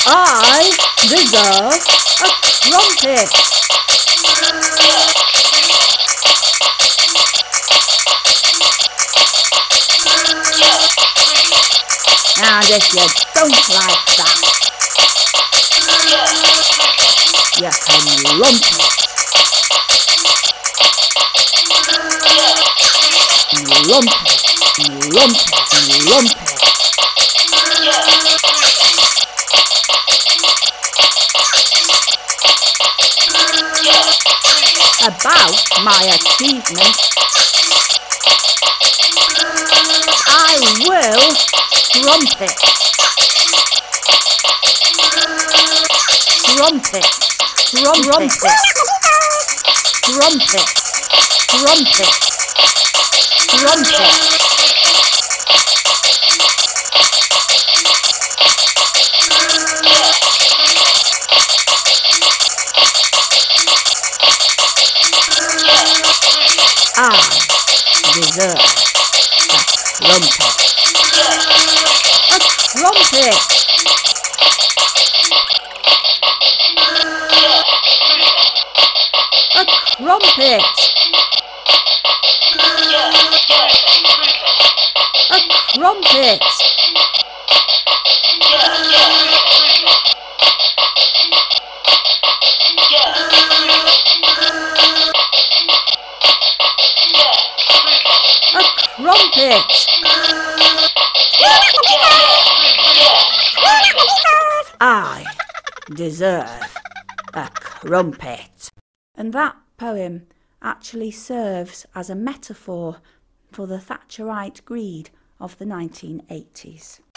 I deserve a crumpet. And if you don't like that, you can lump it. Lump it, lump it, lump it. About my achievements, I will trumpet. Trumpet, trumpet, trumpet, trumpet, trumpet. I deserve a crumpet. A crumpet. A crumpet. A crumpet. A crumpet. I deserve a crumpet. And that poem actually serves as a metaphor for the Thatcherite greed of the 1980s.